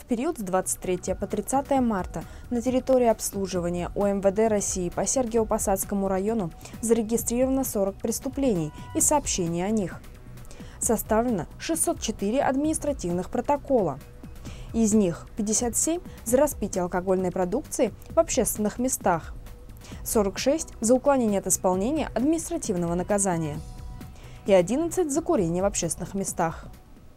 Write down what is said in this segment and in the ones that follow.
В период с 23 по 30 марта на территории обслуживания УМВД России по Сергиево-Посадскому району зарегистрировано 40 преступлений и сообщений о них. Составлено 604 административных протокола. Из них 57 за распитие алкогольной продукции в общественных местах, 46 за уклонение от исполнения административного наказания и 11 за курение в общественных местах.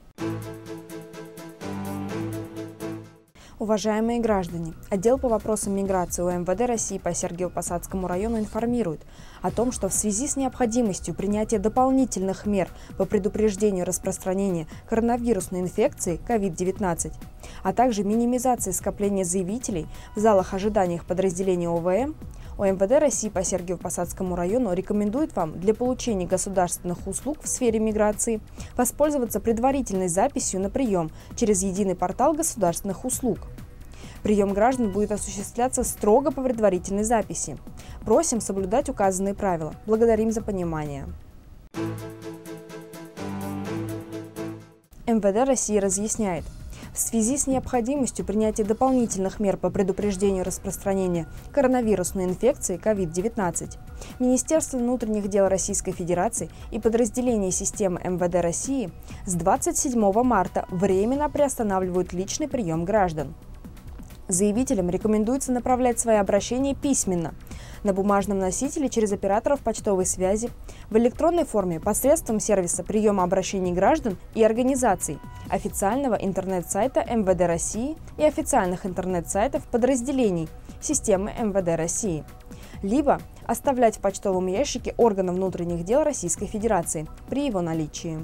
Уважаемые граждане, отдел по вопросам миграции УМВД России по Сергиево-Посадскому району информирует о том, что в связи с необходимостью принятия дополнительных мер по предупреждению распространения коронавирусной инфекции COVID-19, а также минимизации скопления заявителей в залах ожидания подразделений ОВМ, УМВД России по Сергиево-Посадскому району рекомендует вам для получения государственных услуг в сфере миграции воспользоваться предварительной записью на прием через единый портал государственных услуг. Прием граждан будет осуществляться строго по предварительной записи. Просим соблюдать указанные правила. Благодарим за понимание. МВД России разъясняет. В связи с необходимостью принятия дополнительных мер по предупреждению распространения коронавирусной инфекции COVID-19, Министерство внутренних дел Российской Федерации и подразделения системы МВД России с 27 марта временно приостанавливают личный прием граждан. Заявителям рекомендуется направлять свои обращения письменно, на бумажном носителе через операторов почтовой связи, в электронной форме посредством сервиса приема обращений граждан и организаций, официального интернет-сайта МВД России и официальных интернет-сайтов подразделений системы МВД России, либо оставлять в почтовом ящике органов внутренних дел Российской Федерации при его наличии.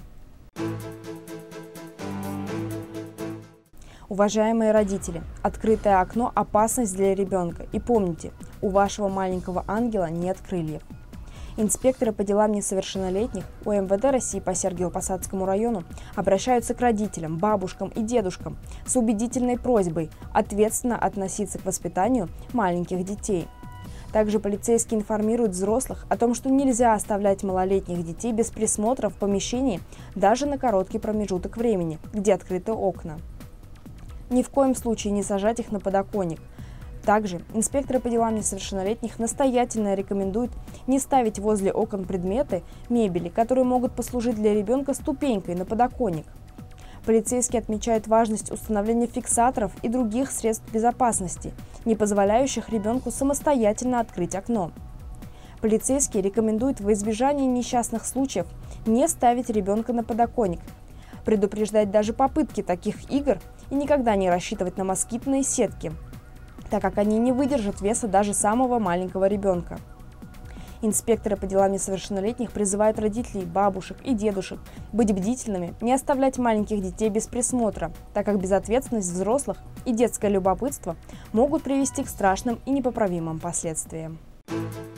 Уважаемые родители, открытое окно – опасность для ребенка. И помните, у вашего маленького ангела нет крыльев. Инспекторы по делам несовершеннолетних УМВД России по Сергиево-Посадскому району обращаются к родителям, бабушкам и дедушкам с убедительной просьбой ответственно относиться к воспитанию маленьких детей. Также полицейские информируют взрослых о том, что нельзя оставлять малолетних детей без присмотра в помещении даже на короткий промежуток времени, где открыты окна. Ни в коем случае не сажать их на подоконник. Также инспекторы по делам несовершеннолетних настоятельно рекомендуют не ставить возле окон предметы, мебели, которые могут послужить для ребенка ступенькой на подоконник. Полицейские отмечают важность установления фиксаторов и других средств безопасности, не позволяющих ребенку самостоятельно открыть окно. Полицейские рекомендуют во избежание несчастных случаев не ставить ребенка на подоконник, предупреждать даже попытки таких игр и никогда не рассчитывать на москитные сетки, так как они не выдержат веса даже самого маленького ребенка. Инспекторы по делам несовершеннолетних призывают родителей, бабушек и дедушек быть бдительными, не оставлять маленьких детей без присмотра, так как безответственность взрослых и детское любопытство могут привести к страшным и непоправимым последствиям.